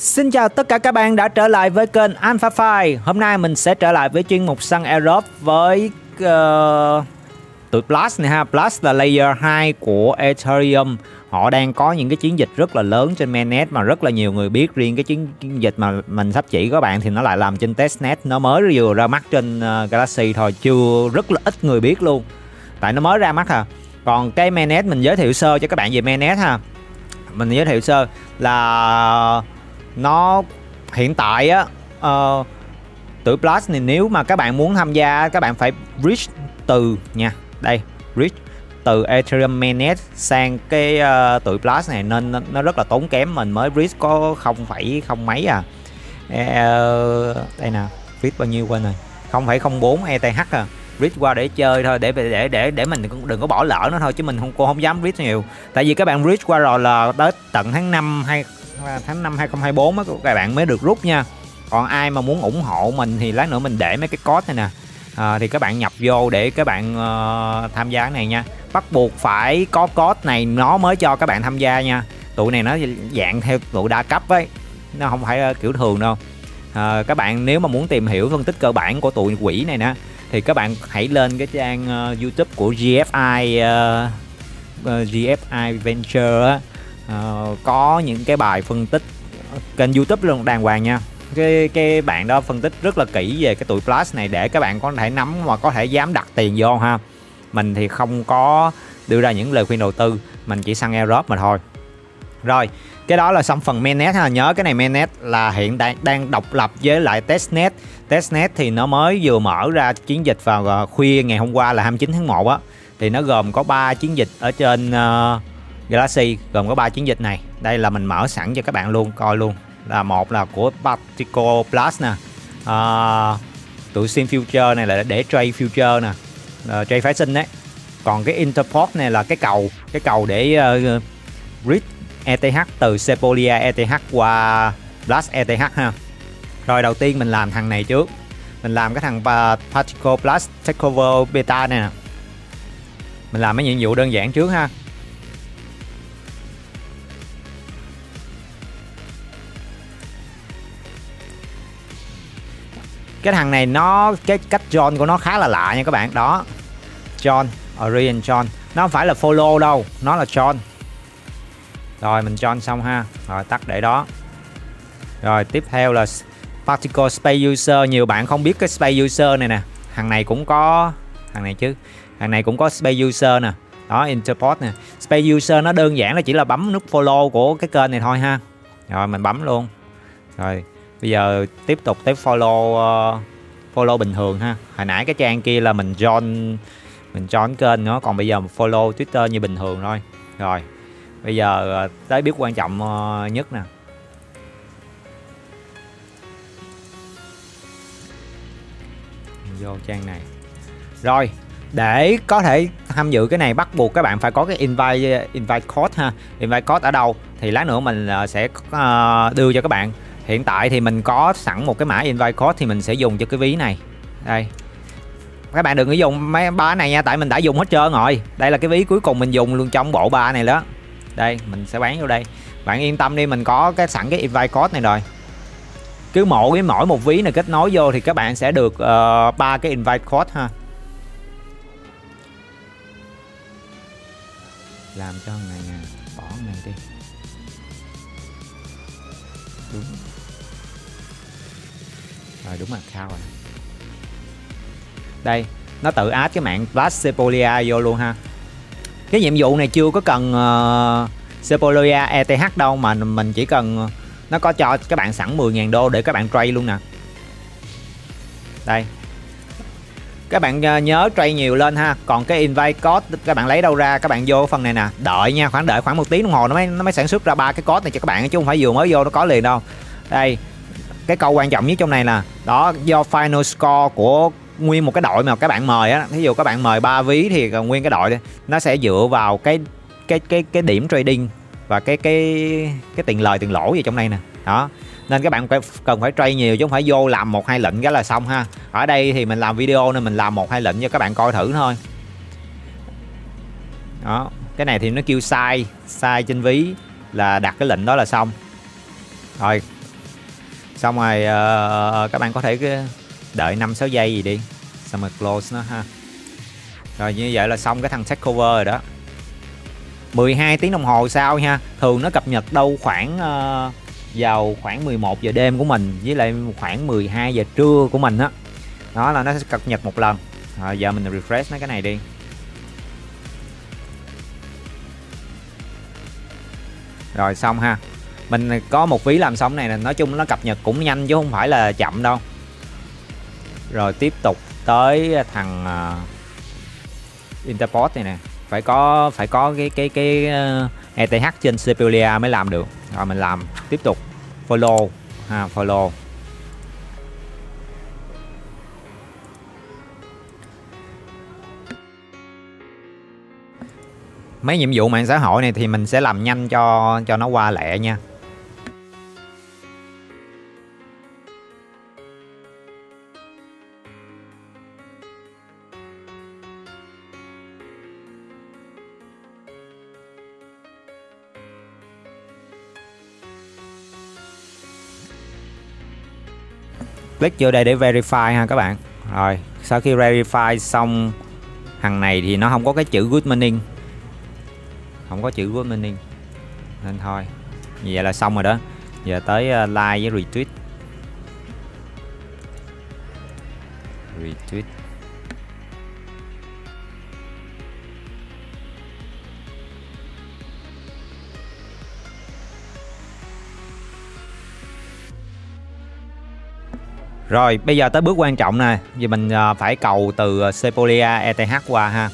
Xin chào tất cả các bạn đã trở lại với kênh Alpha File. Hôm nay mình sẽ trở lại với chuyên mục săn airdrop với tụi Blast này ha. Blast là layer 2 của Ethereum. Họ đang có những cái chiến dịch rất là lớn trên mainnet mà rất là nhiều người biết. Riêng cái chiến dịch mà mình sắp chỉ các bạn thì nó lại làm trên testnet. Nó mới vừa ra mắt trên Galaxy thôi, chưa rất là ít người biết luôn. Tại nó mới ra mắt à. Còn cái mainnet mình giới thiệu sơ cho các bạn về mainnet ha. Mình giới thiệu sơ là nó hiện tại á, tụi Blast này nếu mà các bạn muốn tham gia các bạn phải bridge từ nha, đây bridge từ Ethereum mainnet sang cái tụi Blast này nên nó rất là tốn kém. Mình mới bridge có 0,0 mấy à, đây nè, bridge bao nhiêu quên rồi, 0,04 ETH à. Bridge qua để chơi thôi, để mình đừng có bỏ lỡ nó thôi, chứ mình không dám bridge nhiều. Tại vì các bạn bridge qua rồi là tới tận tháng 5 2024 á các bạn mới được rút nha. Còn ai mà muốn ủng hộ mình thì lát nữa mình để mấy cái code này nè, thì các bạn nhập vô để các bạn tham gia cái này nha. Bắt buộc phải có code này nó mới cho các bạn tham gia nha. Tụi này nó dạng theo tụi đa cấp ấy, nó không phải kiểu thường đâu. Các bạn nếu mà muốn tìm hiểu phân tích cơ bản của tụi quỷ này nè thì các bạn hãy lên cái trang YouTube của GFI Venture á. Có những cái bài phân tích kênh YouTube luôn đàng hoàng nha. Cái bạn đó phân tích rất là kỹ về cái tụi Blast này để các bạn có thể nắm và có thể dám đặt tiền vô ha. Mình thì không có đưa ra những lời khuyên đầu tư, mình chỉ săn airdrop mà thôi. Rồi, cái đó là xong phần mainnet ha. Nhớ cái này mainnet là hiện đang độc lập với lại testnet. Testnet thì nó mới vừa mở ra chiến dịch vào khuya ngày hôm qua là 29 tháng 1 á. Thì nó gồm có 3 chiến dịch ở trên Galaxy, gồm có 3 chiến dịch này. Đây là mình mở sẵn cho các bạn luôn, coi luôn. Là một là của Particle Plus nè, tụi Sim Future này là để trade future nè, trade phái sinh đấy. Còn cái Interport này là cái cầu để read ETH từ Sepolia ETH qua Blast ETH ha. Rồi đầu tiên mình làm thằng này trước. Mình làm cái thằng Particle Plus Takeover Beta này nè. Mình làm mấy nhiệm vụ đơn giản trước ha. Cái thằng này nó cái cách join của nó khá là lạ nha các bạn. Đó, join, Orion join. Nó không phải là follow đâu, nó là join. Rồi mình join xong ha. Rồi tắt để đó. Rồi tiếp theo là Particle Space User. Nhiều bạn không biết cái Space User này nè. Thằng này cũng có, thằng này chứ, thằng này cũng có Space User nè. Đó, Interport nè. Space User nó đơn giản là chỉ là bấm nút follow của cái kênh này thôi ha. Rồi mình bấm luôn. Rồi bây giờ tiếp tục tới follow bình thường ha. Hồi nãy cái trang kia là mình join kênh nữa, còn bây giờ follow Twitter như bình thường thôi. Rồi bây giờ tới biết quan trọng nhất nè. Mình vô trang này. Rồi để có thể tham dự cái này bắt buộc các bạn phải có cái invite code ha. Invite code ở đâu thì lát nữa mình sẽ đưa cho các bạn. Hiện tại thì mình có sẵn một cái mã invite code thì mình sẽ dùng cho cái ví này. Đây. Các bạn đừng có dùng mấy ba này nha, tại mình đã dùng hết trơn rồi. Đây là cái ví cuối cùng mình dùng luôn trong bộ ba này đó. Đây, mình sẽ bán vô đây. Bạn yên tâm đi, mình có cái sẵn cái invite code này rồi. Cứ mỗi một ví này kết nối vô thì các bạn sẽ được 3 cái invite code ha. Làm cho này nè, bỏ này đi. Đúng. Rồi đúng account rồi. Đây, nó tự add cái mạng Blast Sepolia vô luôn ha. Cái nhiệm vụ này chưa có cần Sepolia ETH đâu, mà mình chỉ cần, nó có cho các bạn sẵn 10.000 đô để các bạn trade luôn nè. Đây. Các bạn nhớ trade nhiều lên ha. Còn cái invite code các bạn lấy đâu ra? Các bạn vô phần này nè, đợi nha, đợi khoảng 1 tiếng đồng hồ nó mới sản xuất ra 3 cái code này cho các bạn, chứ không phải vừa mới vô nó có liền đâu. Đây, cái câu quan trọng nhất trong này nè, đó, do final score của nguyên một cái đội mà các bạn mời á, ví dụ các bạn mời 3 ví thì nguyên cái đội nó sẽ dựa vào cái điểm trading và cái tiền lời tiền lỗ gì trong đây nè. Đó. Nên các bạn cần phải trade nhiều chứ không phải vô làm 1-2 lệnh cái là xong ha. Ở đây thì mình làm video nên mình làm 1-2 lệnh cho các bạn coi thử thôi. Đó, cái này thì nó kêu sai trên ví là đặt cái lệnh đó là xong. Rồi, Xong rồi các bạn có thể đợi 5-6 giây gì đi, xong rồi close nó ha. Rồi như vậy là xong cái thằng takeover rồi đó. 12 tiếng đồng hồ sau nha, thường nó cập nhật đâu khoảng vào khoảng 11 giờ đêm của mình với lại khoảng 12 giờ trưa của mình á. Đó là nó sẽ cập nhật một lần. Rồi giờ mình refresh mấy cái này đi. Rồi xong ha. Mình có một ví làm xong này, nói chung nó cập nhật cũng nhanh chứ không phải là chậm đâu. Rồi tiếp tục tới thằng Interport này nè, phải có cái ETH trên Sepolia mới làm được. Rồi mình làm tiếp tục follow ha, follow. Mấy nhiệm vụ mạng xã hội này thì mình sẽ làm nhanh cho nó qua lẹ nha. Click vô đây để verify ha các bạn. Rồi sau khi verify xong thằng này thì nó không có cái chữ good morning, không có chữ good morning nên thôi, như vậy là xong rồi đó. Giờ tới like với retweet. Rồi bây giờ tới bước quan trọng nè, giờ mình phải cầu từ Sepolia ETH qua ha.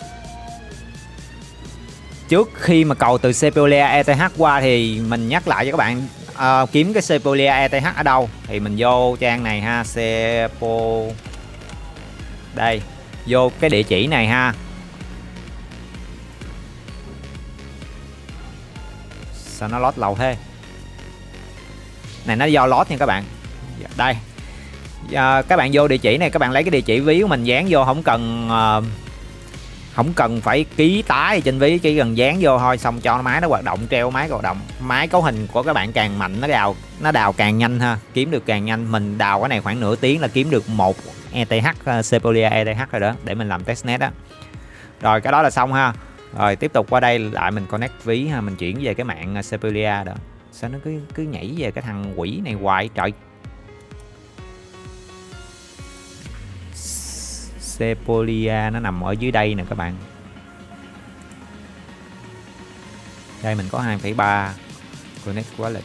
Trước khi mà cầu từ Sepolia ETH qua thì mình nhắc lại cho các bạn kiếm cái Sepolia ETH ở đâu thì mình vô trang này ha, đây, vô cái địa chỉ này ha. Sao nó load lâu thế? Này nó do load nha các bạn. Đây. Các bạn vô địa chỉ này, các bạn lấy cái địa chỉ ví của mình dán vô, không cần phải ký tá trên ví, chỉ cần dán vô thôi, xong cho máy nó hoạt động, treo máy hoạt động. Máy cấu hình của các bạn càng mạnh nó đào càng nhanh ha, kiếm được càng nhanh. Mình đào cái này khoảng nửa tiếng là kiếm được một ETH, Sepolia ETH rồi đó, để mình làm testnet á. Rồi cái đó là xong ha. Rồi tiếp tục qua đây lại mình connect ví ha, mình chuyển về cái mạng Sepolia đó. Sao nó cứ nhảy về cái thằng quỷ này hoài trời. Sepolia nó nằm ở dưới đây nè các bạn. Đây mình có 2,3 connect wallet.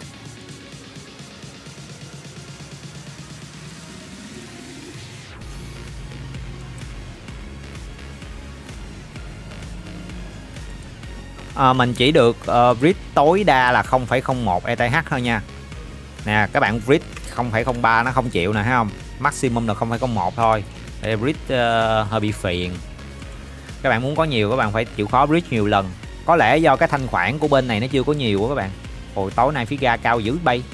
Mình chỉ được read tối đa là 0,01 ETH thôi nha. Nè các bạn, read 0,03 nó không chịu nè, thấy không? Maximum là 0,01 thôi. Read hơi bị phiền. Các bạn muốn có nhiều các bạn phải chịu khó read nhiều lần. Có lẽ do cái thanh khoản của bên này nó chưa có nhiều quá các bạn. Hồi tối nay phí gas cao dữ bay.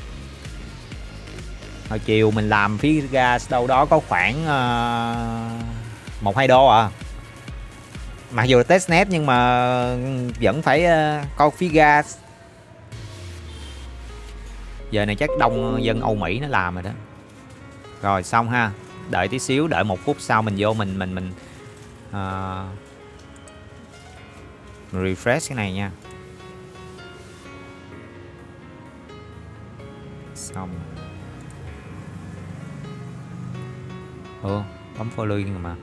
Hồi chiều mình làm phí gas đâu đó có khoảng 1-2 đô à. Mặc dù là testnet nhưng mà vẫn phải coi phí gas. Giờ này chắc đông dân Âu Mỹ nó làm rồi đó. Rồi xong ha. Đợi tí xíu, đợi 1 phút sau mình vô mình refresh cái này nha. Xong. Bấm follow nhưng mà.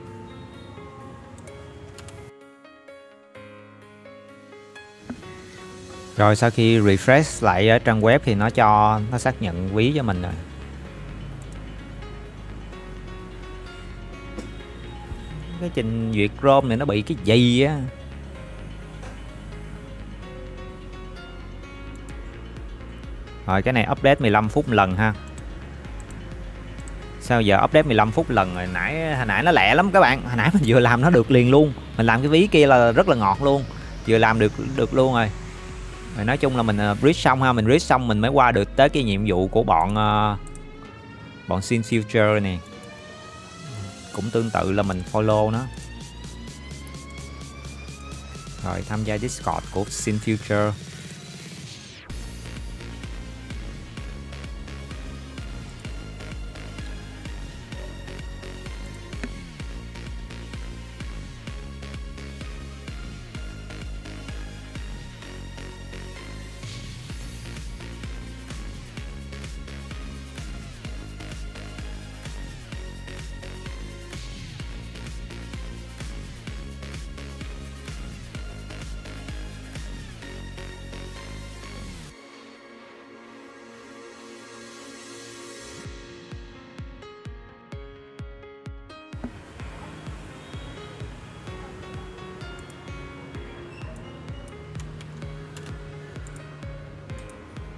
Rồi sau khi refresh lại ở trang web thì nó xác nhận ví cho mình rồi. Cái trình duyệt Chrome này nó bị cái gì á. Rồi cái này update 15 phút một lần ha. Sao giờ update 15 phút lần rồi? Hồi nãy nó lẹ lắm các bạn. Hồi nãy mình vừa làm nó được liền luôn. Mình làm cái ví kia là rất là ngọt luôn. Vừa làm được luôn rồi. Rồi nói chung là mình read xong ha, mình read xong mình mới qua được tới cái nhiệm vụ của bọn Sin Future này. Cũng tương tự là mình follow nó. Rồi tham gia Discord của Sin Future.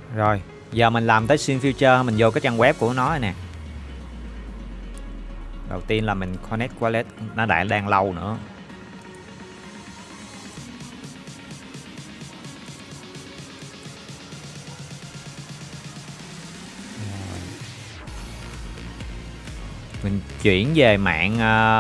Rồi giờ mình làm tới Sin Future, mình vô cái trang web của nó nè. Đầu tiên là mình connect wallet, nó đang lâu nữa. Mình chuyển về mạng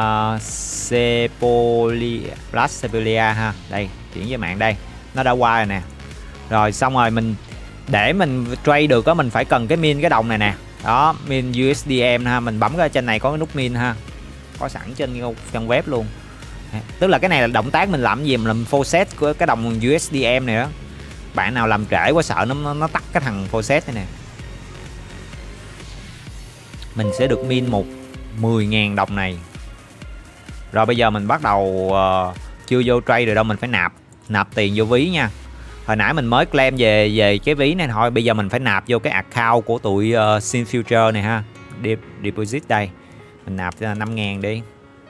Sepolia ha. Đây, chuyển về mạng đây. Nó đã qua rồi nè. Rồi xong rồi mình để mình trade được á, mình phải cần cái min cái đồng này nè. Đó, min USDM ha, mình bấm cái trên này có cái nút min ha. Có sẵn trên trang web luôn. Tức là cái này là động tác mình làm gì, mình làm process của cái đồng USDM này đó. Bạn nào làm trễ quá sợ nó tắt cái thằng process này nè. Mình sẽ được min 10.000 đồng này. Rồi bây giờ mình bắt đầu chưa vô trade rồi đâu, mình phải nạp tiền vô ví nha. Hồi nãy mình mới claim về cái ví này thôi, bây giờ mình phải nạp vô cái account của tụi Sin Future này ha. Deposit đây. Mình nạp 5.000 đi.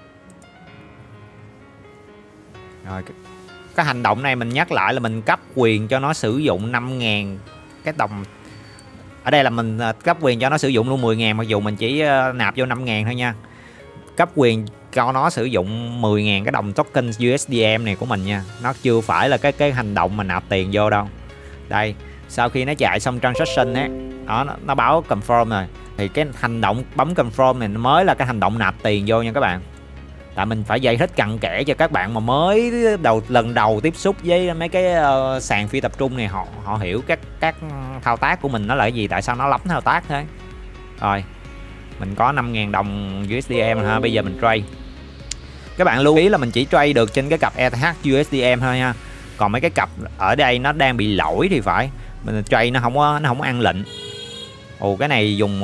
Rồi cái hành động này mình nhắc lại là mình cấp quyền cho nó sử dụng 5.000 cái đồng. Ở đây là mình cấp quyền cho nó sử dụng luôn 10.000, mặc dù mình chỉ nạp vô 5.000 thôi nha. Cấp quyền cho nó sử dụng 10.000 cái đồng token USDM này của mình nha. Nó chưa phải là cái hành động mà nạp tiền vô đâu. Đây, sau khi nó chạy xong transaction ấy, đó, nó báo confirm rồi. Thì cái hành động bấm confirm này mới là cái hành động nạp tiền vô nha các bạn. Tại mình phải giải thích cặn kẽ cho các bạn mà mới lần đầu tiếp xúc với mấy cái sàn phi tập trung này, họ hiểu các thao tác của mình nó là cái gì, tại sao nó lắm thao tác thế. Rồi mình có 5.000 đồng USDM ha, bây giờ mình trade. Các bạn lưu ý là mình chỉ trade được trên cái cặp ETH USDM thôi nha. Còn mấy cái cặp ở đây nó đang bị lỗi thì phải, mình trade nó không ăn lệnh. Ồ, cái này dùng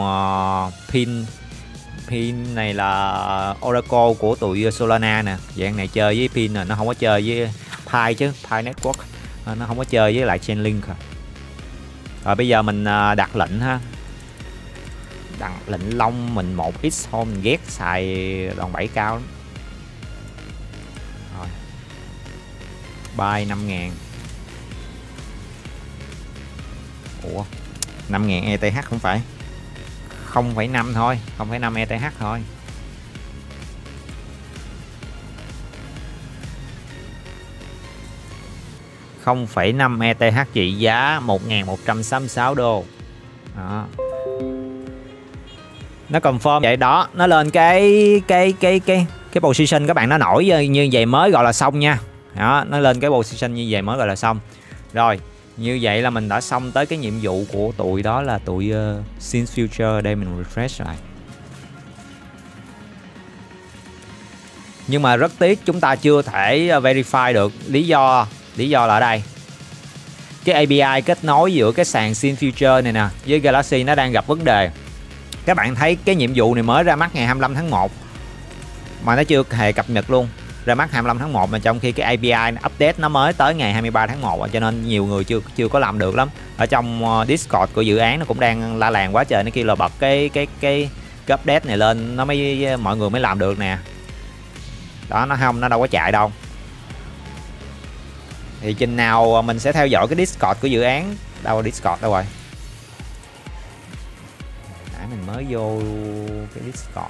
pin này là Oracle của tụi Solana nè. Dạng này chơi với pin nè, nó không có chơi với Pi chứ, Pi Network nó không có chơi với lại Chainlink. Rồi bây giờ mình đặt lệnh ha. Đặt lệnh long mình 1x thôi, mình ghét xài đòn bẩy cao lắm. Rồi buy 5.000. Ủa 5.000 ETH không phải 0,5 thôi, 0,5 ETH thôi. $0,5 ETH trị giá 1.166 đô. Đó. Nó confirm vậy đó, nó lên cái position các bạn, nó nổi như vậy mới gọi là xong nha. Đó, nó lên cái position như vậy mới gọi là xong. Rồi, như vậy là mình đã xong tới cái nhiệm vụ của tụi đó là tụi Sin Future. Đây mình refresh lại. Nhưng mà rất tiếc chúng ta chưa thể verify được. Lý do là ở đây. Cái API kết nối giữa cái sàn Sin Future này nè với Galaxy nó đang gặp vấn đề. Các bạn thấy cái nhiệm vụ này mới ra mắt ngày 25 tháng 1 mà nó chưa hề cập nhật luôn. Ra mắt 25 tháng 1 mà trong khi cái API update nó mới tới ngày 23 tháng 1, cho nên nhiều người chưa có làm được lắm. Ở trong Discord của dự án nó cũng đang la làng quá trời, nó kêu là bật cái update này lên nó mới mọi người mới làm được nè. Đó, nó đâu có chạy đâu. Thì chừng nào mình sẽ theo dõi cái Discord của dự án. Đâu Discord đâu rồi? Nãy mình mới vô cái Discord.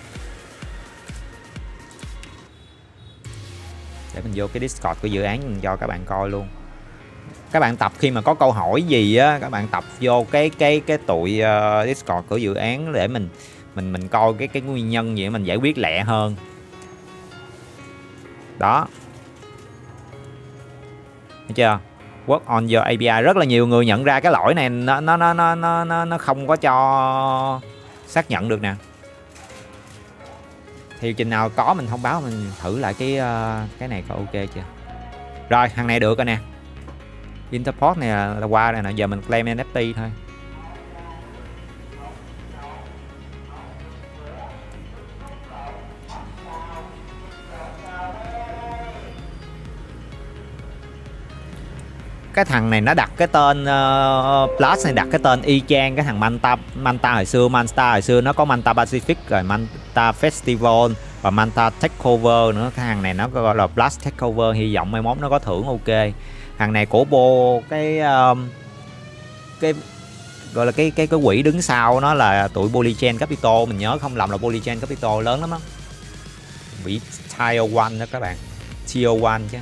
Để mình vô cái Discord của dự án mình cho các bạn coi luôn. Các bạn tập khi mà có câu hỏi gì á, các bạn tập vô cái tụi Discord của dự án để mình coi cái nguyên nhân gì mình giải quyết lẹ hơn. Đó. Thấy chưa? Work on your API, rất là nhiều người nhận ra cái lỗi này nó không có cho xác nhận được nè. Thì chừng nào có mình thông báo, mình thử lại cái này có ok chưa. Rồi thằng này được rồi nè. Interport này là qua rồi nè, giờ mình claim NFT thôi. Cái thằng này nó đặt cái tên Plus này đặt cái tên y chang cái thằng Manta hồi xưa. Manta hồi xưa nó có Manta Pacific rồi Manta Festival và Manta Takeover nữa. Cái thằng này nó gọi là Plus Takeover, hy vọng mai mốt nó có thưởng ok. Thằng này cổ bô cái gọi là cái quỹ đứng sau nó là tụi Polychain Capital, mình nhớ không lầm là Polychain Capital, lớn lắm á, quỹ Tier 1 đó các bạn, Tier 1 chứ.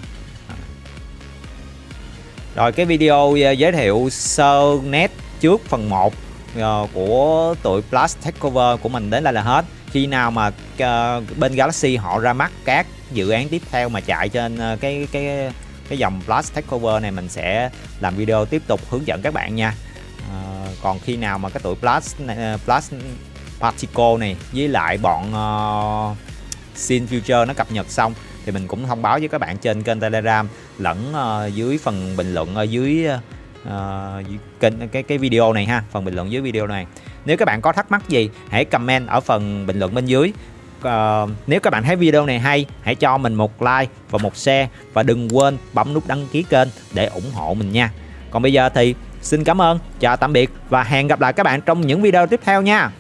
Rồi cái video giới thiệu sơ nét trước phần 1 của tụi Plus Takeover của mình đến đây là hết. Khi nào mà bên Galaxy họ ra mắt các dự án tiếp theo mà chạy trên cái dòng Plus Takeover này, mình sẽ làm video tiếp tục hướng dẫn các bạn nha. Còn khi nào mà cái tụi Plus Particle này với lại bọn Sin Future nó cập nhật xong thì mình cũng thông báo với các bạn trên kênh Telegram lẫn dưới phần bình luận ở dưới cái video này ha, phần bình luận dưới video này. Nếu các bạn có thắc mắc gì hãy comment ở phần bình luận bên dưới. Nếu các bạn thấy video này hay, hãy cho mình một like và một share, và đừng quên bấm nút đăng ký kênh để ủng hộ mình nha. Còn bây giờ thì xin cảm ơn, chào tạm biệt và hẹn gặp lại các bạn trong những video tiếp theo nha.